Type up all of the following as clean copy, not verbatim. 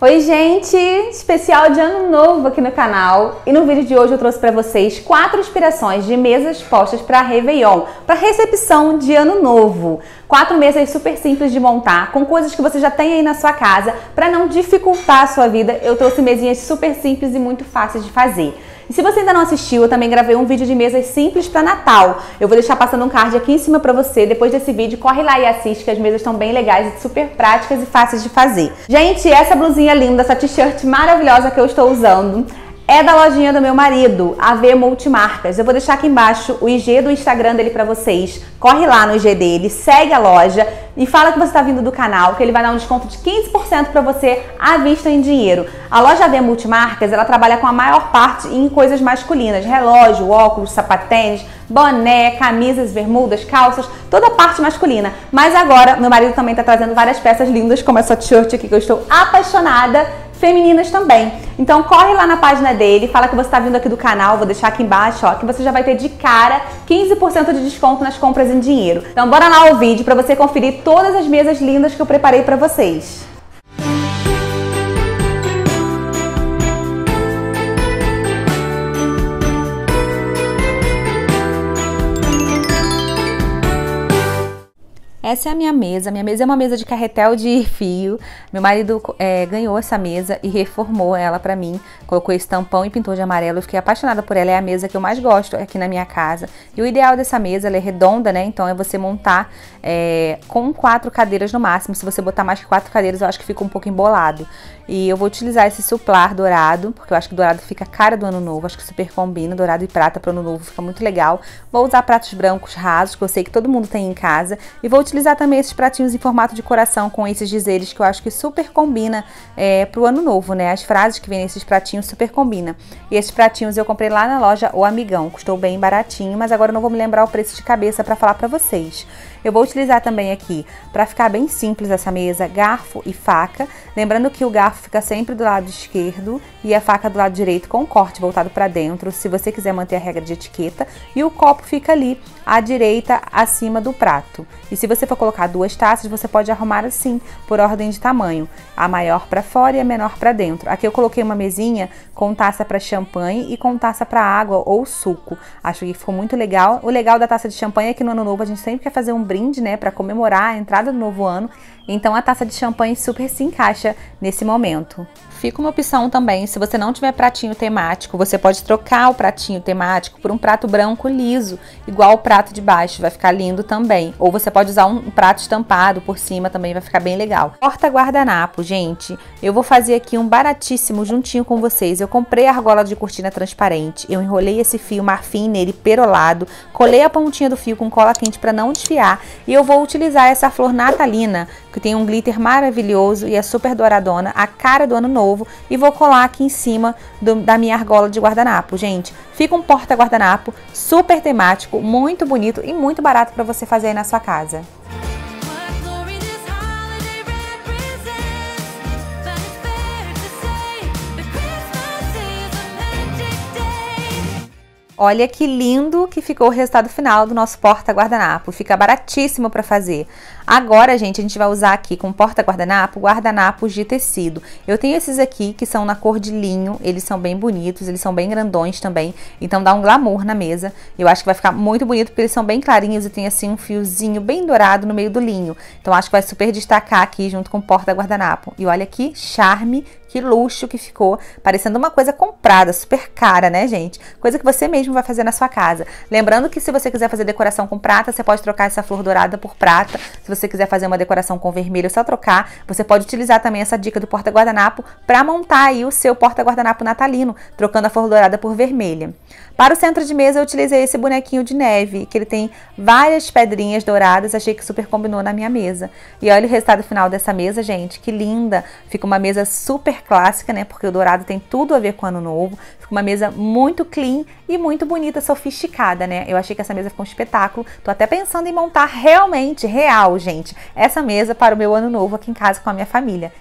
Oi gente, especial de ano novo aqui no canal e no vídeo de hoje eu trouxe para vocês 4 inspirações de mesas postas para Réveillon, para recepção de ano novo. 4 mesas super simples de montar, com coisas que você já tem aí na sua casa, para não dificultar a sua vida. Eu trouxe mesinhas super simples e muito fáceis de fazer. E se você ainda não assistiu, eu também gravei um vídeo de mesas simples para Natal. Eu vou deixar passando um card aqui em cima para você. Depois desse vídeo, corre lá e assiste, que as mesas estão bem legais e super práticas e fáceis de fazer. Gente, essa blusinha linda, essa t-shirt maravilhosa que eu estou usando, é da lojinha do meu marido, AV Multimarcas. Eu vou deixar aqui embaixo o IG do Instagram dele pra vocês. Corre lá no IG dele, segue a loja e fala que você tá vindo do canal, que ele vai dar um desconto de 15% pra você à vista em dinheiro. A loja AV Multimarcas, ela trabalha com a maior parte em coisas masculinas. Relógio, óculos, sapatênis, boné, camisas, bermudas, calças, toda a parte masculina. Mas agora, meu marido também tá trazendo várias peças lindas, como essa t-shirt aqui que eu estou apaixonada, femininas também. Então corre lá na página dele, fala que você está vindo aqui do canal, vou deixar aqui embaixo, ó, que você já vai ter de cara 15% de desconto nas compras em dinheiro. Então bora lá ao vídeo para você conferir todas as mesas lindas que eu preparei para vocês. Essa é a minha mesa. Minha mesa é uma mesa de carretel de fio. Meu marido ganhou essa mesa e reformou ela pra mim. Colocou esse tampão e pintou de amarelo. Eu fiquei apaixonada por ela. É a mesa que eu mais gosto aqui na minha casa. E o ideal dessa mesa, ela é redonda, né? Então é você montar com 4 cadeiras no máximo. Se você botar mais que 4 cadeiras, eu acho que fica um pouco embolado. E eu vou utilizar esse suplar dourado, porque eu acho que dourado fica a cara do ano novo. Acho que super combina. Dourado e prata para o ano novo fica muito legal. Vou usar pratos brancos rasos, que eu sei que todo mundo tem em casa. E vou utilizar também esses pratinhos em formato de coração com esses dizeres que eu acho que super combina pro ano novo, né? As frases que vem nesses pratinhos super combina. E esses pratinhos eu comprei lá na loja O Amigão, custou bem baratinho, mas agora eu não vou me lembrar o preço de cabeça para falar para vocês. Eu vou utilizar também aqui, para ficar bem simples essa mesa, garfo e faca. Lembrando que o garfo fica sempre do lado esquerdo e a faca do lado direito com o corte voltado para dentro, se você quiser manter a regra de etiqueta. E o copo fica ali à direita, acima do prato. E se você for colocar 2 taças, você pode arrumar assim, por ordem de tamanho. A maior para fora e a menor para dentro. Aqui eu coloquei uma mesinha com taça para champanhe e com taça para água ou suco. Acho que ficou muito legal. O legal da taça de champanhe é que no ano novo a gente sempre quer fazer um brinde, né, para comemorar a entrada do novo ano. Então a taça de champanhe super se encaixa nesse momento. Fica uma opção também, se você não tiver pratinho temático, você pode trocar o pratinho temático por um prato branco liso, igual o prato de baixo, vai ficar lindo também. Ou você pode usar um prato estampado por cima, também vai ficar bem legal. Porta guardanapo, gente, eu vou fazer aqui um baratíssimo juntinho com vocês. Eu comprei a argola de cortina transparente, eu enrolei esse fio marfim nele perolado, colei a pontinha do fio com cola quente para não desfiar e eu vou utilizar essa flor natalina, que tem um glitter maravilhoso e é super douradona, a cara do ano novo, e vou colar aqui em cima da minha argola de guardanapo, gente. Fica um porta guardanapo super temático, muito bonito e muito barato para você fazer aí na sua casa. Olha que lindo que ficou o resultado final do nosso porta guardanapo. Fica baratíssimo para fazer. Agora, gente, a gente vai usar aqui com porta guardanapo, guardanapos de tecido. Eu tenho esses aqui que são na cor de linho. Eles são bem bonitos, eles são bem grandões também. Então dá um glamour na mesa. Eu acho que vai ficar muito bonito porque eles são bem clarinhos e tem assim um fiozinho bem dourado no meio do linho. Então acho que vai super destacar aqui junto com o porta guardanapo. E olha que charme, que luxo que ficou, parecendo uma coisa comprada, super cara, né, gente? Coisa que você mesmo vai fazer na sua casa. Lembrando que se você quiser fazer decoração com prata, você pode trocar essa flor dourada por prata. Se você quiser fazer uma decoração com vermelho, é só trocar. Você pode utilizar também essa dica do porta-guardanapo para montar aí o seu porta-guardanapo natalino, trocando a flor dourada por vermelha. Para o centro de mesa, eu utilizei esse bonequinho de neve, que ele tem várias pedrinhas douradas, achei que super combinou na minha mesa. E olha o resultado final dessa mesa, gente, que linda! Fica uma mesa super clássica, né, porque o dourado tem tudo a ver com o ano novo. Fica uma mesa muito clean e muito bonita, sofisticada, né? Eu achei que essa mesa ficou um espetáculo. Tô até pensando em montar realmente, real, gente, essa mesa para o meu ano novo aqui em casa com a minha família.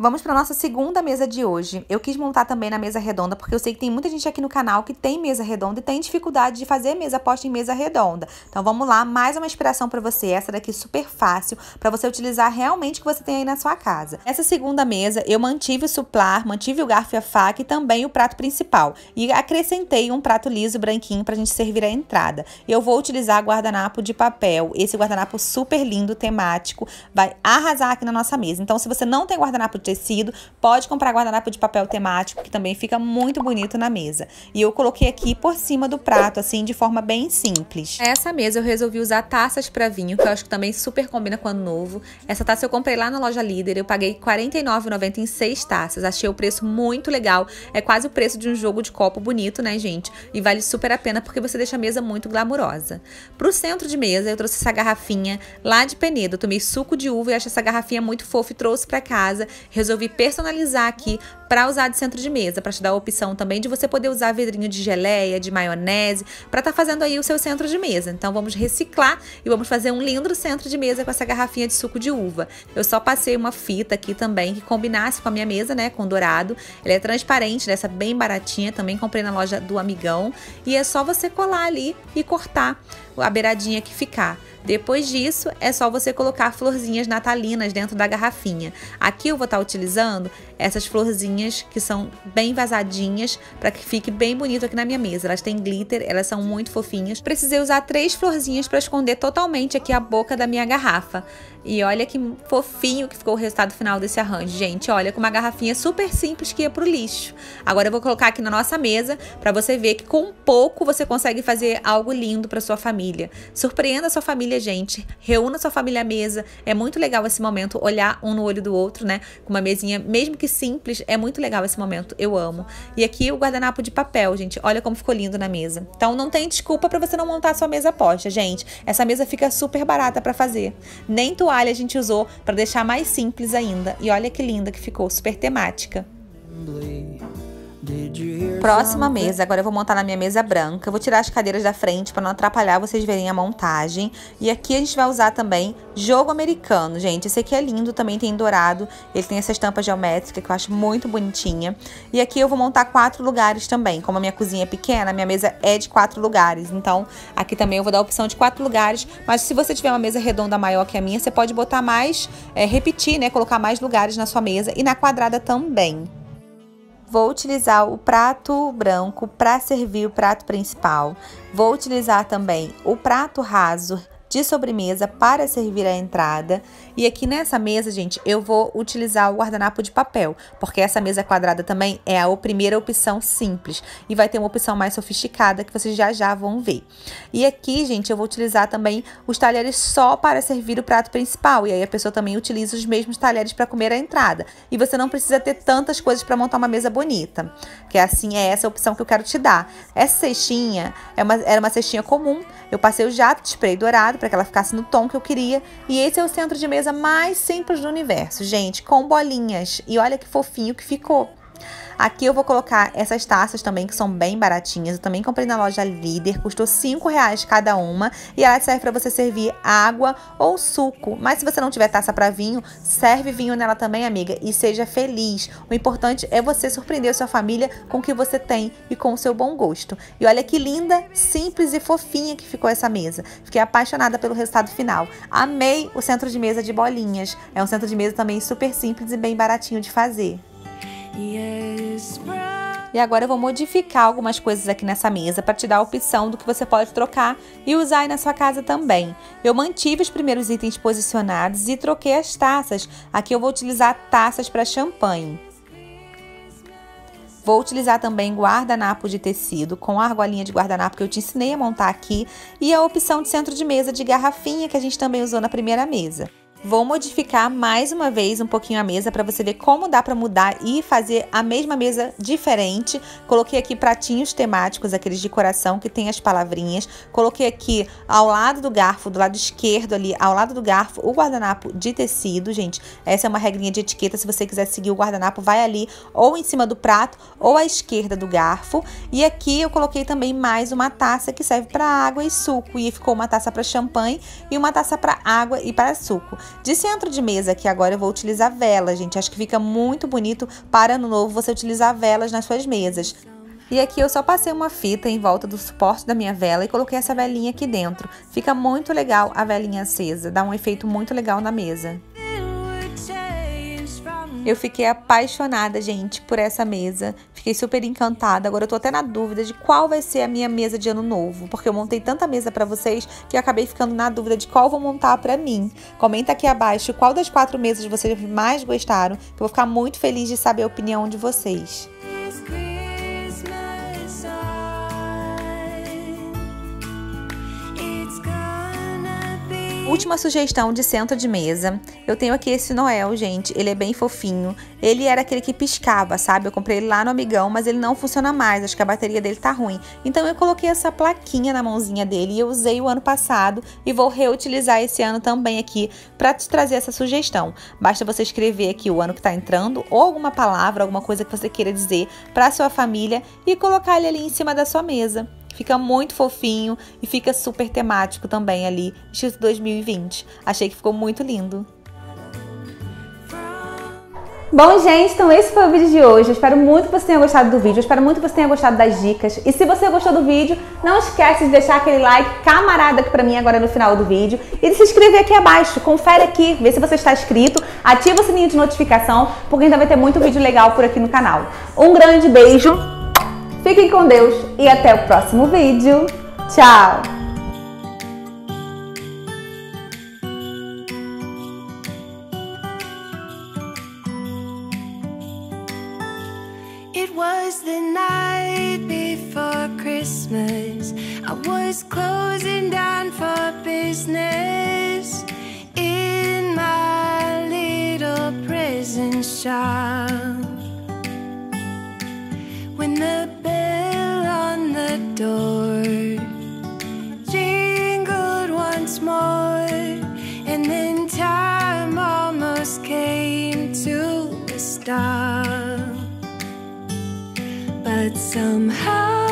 Vamos para nossa segunda mesa de hoje. Eu quis montar também na mesa redonda, porque eu sei que tem muita gente aqui no canal que tem mesa redonda e tem dificuldade de fazer mesa posta em mesa redonda. Então vamos lá, mais uma inspiração para você, essa daqui super fácil, para você utilizar realmente o que você tem aí na sua casa. Essa segunda mesa, eu mantive o suplar, mantive o garfo e a faca e também o prato principal. E acrescentei um prato liso branquinho pra gente servir a entrada. Eu vou utilizar guardanapo de papel, esse guardanapo super lindo, temático, vai arrasar aqui na nossa mesa. Então se você não tem guardanapo de tecido, pode comprar guardanapo de papel temático, que também fica muito bonito na mesa. E eu coloquei aqui por cima do prato, assim, de forma bem simples. Essa mesa eu resolvi usar taças para vinho, que eu acho que também super combina com o ano novo. Essa taça eu comprei lá na loja Líder, eu paguei R$ 49,90 em 6 taças. Achei o preço muito legal, é quase o preço de um jogo de copo bonito, né, gente? E vale super a pena porque você deixa a mesa muito glamurosa. Pro centro de mesa, eu trouxe essa garrafinha lá de Penedo. Eu tomei suco de uva e achei essa garrafinha muito fofa e trouxe para casa. Resolvi personalizar aqui para usar de centro de mesa, para te dar a opção também de você poder usar vidrinho de geleia, de maionese, para estar fazendo aí o seu centro de mesa. Então vamos reciclar e vamos fazer um lindo centro de mesa com essa garrafinha de suco de uva. Eu só passei uma fita aqui também que combinasse com a minha mesa, né, com dourado. Ela é transparente, dessa bem baratinha, também comprei na loja do Amigão. E é só você colar ali e cortar a beiradinha que ficar. Depois disso, é só você colocar florzinhas natalinas dentro da garrafinha. Aqui eu vou estar utilizando essas florzinhas que são bem vazadinhas para que fique bem bonito aqui na minha mesa. Elas têm glitter, elas são muito fofinhas. Precisei usar 3 florzinhas para esconder totalmente aqui a boca da minha garrafa. E olha que fofinho que ficou o resultado final desse arranjo, gente. Olha, com uma garrafinha super simples que ia pro lixo. Agora eu vou colocar aqui na nossa mesa para você ver que com pouco você consegue fazer algo lindo para sua família. Surpreenda a sua família, gente. Reúna a sua família à mesa. É muito legal esse momento, olhar um no olho do outro, né? Com uma mesinha, mesmo que simples, é muito legal esse momento. Eu amo. E aqui o guardanapo de papel, gente. Olha como ficou lindo na mesa. Então não tem desculpa para você não montar a sua mesa posta, gente. Essa mesa fica super barata para fazer. Nem toalha a gente usou para deixar mais simples ainda. E olha que linda que ficou, super temática. Próxima mesa, agora eu vou montar na minha mesa branca. Eu vou tirar as cadeiras da frente para não atrapalhar vocês verem a montagem. E aqui a gente vai usar também jogo americano, gente. Esse aqui é lindo, também tem dourado. Ele tem essa estampa geométrica que eu acho muito bonitinha. E aqui eu vou montar 4 lugares também. Como a minha cozinha é pequena, a minha mesa é de 4 lugares. Então, aqui também eu vou dar a opção de 4 lugares. Mas se você tiver uma mesa redonda maior que a minha, você pode botar mais, repetir, né? Colocar mais lugares na sua mesa e na quadrada também. Vou utilizar o prato branco para servir o prato principal. Vou utilizar também o prato raso de sobremesa para servir a entrada. E aqui nessa mesa, gente, eu vou utilizar o guardanapo de papel, porque essa mesa quadrada também é a primeira opção simples. E vai ter uma opção mais sofisticada que vocês já vão ver. E aqui, gente, eu vou utilizar também os talheres só para servir o prato principal. E aí a pessoa também utiliza os mesmos talheres para comer a entrada. E você não precisa ter tantas coisas para montar uma mesa bonita. Que assim, é essa a opção que eu quero te dar. Essa cestinha era uma cestinha comum. Eu passei o jato de spray dourado para que ela ficasse no tom que eu queria. E esse é o centro de mesa mais simples do universo, gente, com bolinhas. E olha que fofinho que ficou. Aqui eu vou colocar essas taças também, que são bem baratinhas. Eu também comprei na loja Líder, custou R$5 cada uma. E ela serve para você servir água ou suco. Mas se você não tiver taça para vinho, serve vinho nela também, amiga. E seja feliz. O importante é você surpreender a sua família com o que você tem e com o seu bom gosto. E olha que linda, simples e fofinha que ficou essa mesa. Fiquei apaixonada pelo resultado final. Amei o centro de mesa de bolinhas. É um centro de mesa também super simples e bem baratinho de fazer. E agora eu vou modificar algumas coisas aqui nessa mesa para te dar a opção do que você pode trocar e usar aí na sua casa também. Eu mantive os primeiros itens posicionados e troquei as taças. Aqui eu vou utilizar taças para champanhe. Vou utilizar também guardanapo de tecido com a argolinha de guardanapo que eu te ensinei a montar aqui e a opção de centro de mesa de garrafinha que a gente também usou na primeira mesa. Vou modificar mais uma vez um pouquinho a mesa para você ver como dá para mudar e fazer a mesma mesa diferente. Coloquei aqui pratinhos temáticos, aqueles de coração que tem as palavrinhas. Coloquei aqui ao lado do garfo, do lado esquerdo ali, ao lado do garfo, o guardanapo de tecido, gente. Essa é uma regrinha de etiqueta, se você quiser seguir o guardanapo, vai ali ou em cima do prato ou à esquerda do garfo. E aqui eu coloquei também mais uma taça que serve para água e suco. E ficou uma taça para champanhe e uma taça para água e para suco. De centro de mesa aqui agora eu vou utilizar velas, gente. Acho que fica muito bonito para ano novo você utilizar velas nas suas mesas. E aqui eu só passei uma fita em volta do suporte da minha vela e coloquei essa velinha aqui dentro. Fica muito legal a velinha acesa, dá um efeito muito legal na mesa. Eu fiquei apaixonada, gente, por essa mesa. Fiquei super encantada. Agora eu tô até na dúvida de qual vai ser a minha mesa de ano novo. Porque eu montei tanta mesa pra vocês que eu acabei ficando na dúvida de qual vou montar pra mim. Comenta aqui abaixo qual das 4 mesas vocês mais gostaram. Que eu vou ficar muito feliz de saber a opinião de vocês. Última sugestão de centro de mesa. Eu tenho aqui esse Noel, gente. Ele é bem fofinho. Ele era aquele que piscava, sabe? Eu comprei ele lá no Amigão, mas ele não funciona mais. Acho que a bateria dele tá ruim. Então eu coloquei essa plaquinha na mãozinha dele e eu usei o ano passado e vou reutilizar esse ano também aqui para te trazer essa sugestão. Basta você escrever aqui o ano que tá entrando ou alguma palavra, alguma coisa que você queira dizer para sua família e colocar ele ali em cima da sua mesa. Fica muito fofinho e fica super temático também ali, estilo 2020. Achei que ficou muito lindo. Bom, gente, então esse foi o vídeo de hoje. Eu espero muito que você tenha gostado do vídeo. Eu espero muito que você tenha gostado das dicas. E se você gostou do vídeo, não esquece de deixar aquele like camarada aqui pra mim agora no final do vídeo. E de se inscrever aqui abaixo. Confere aqui, vê se você está inscrito. Ativa o sininho de notificação, porque ainda vai ter muito vídeo legal por aqui no canal. Um grande beijo. Fiquem com Deus e até o próximo vídeo. Tchau! It was the night before Christmas. I was closing down for business in my little prison shop. When the bell on the door jingled once more, and then time almost came to a stop, but somehow